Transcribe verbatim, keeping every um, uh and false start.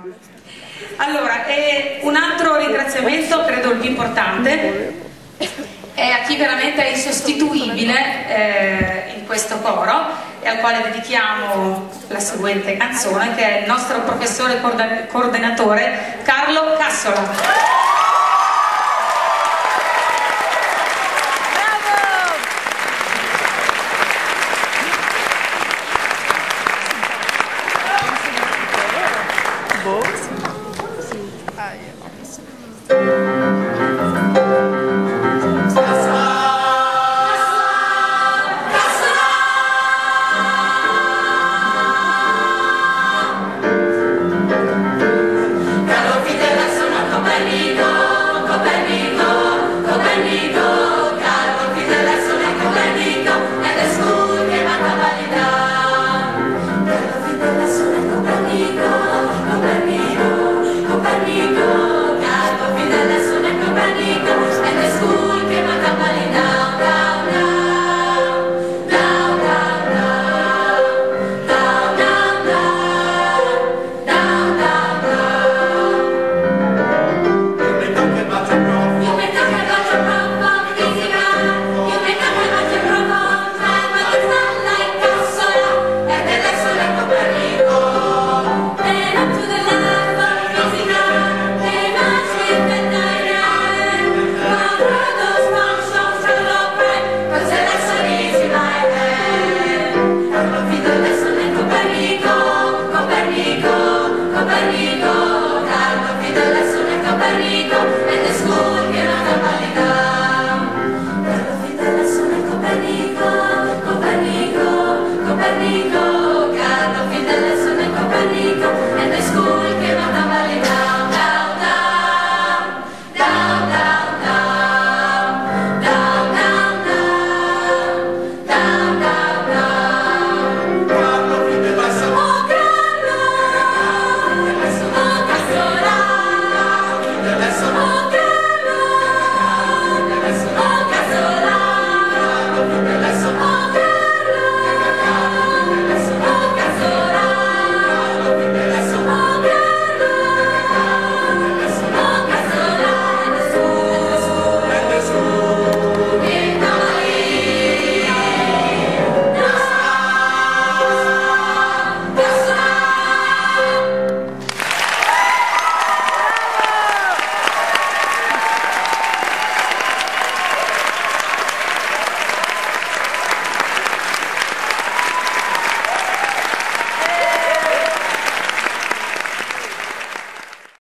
Allora, e un altro ringraziamento, credo il più importante, è a chi veramente è insostituibile eh, in questo coro e al quale dedichiamo la seguente canzone, che è il nostro professore coordinatore Carlo Cassola. Copernico, Carlo Fidello e Copernico, e the school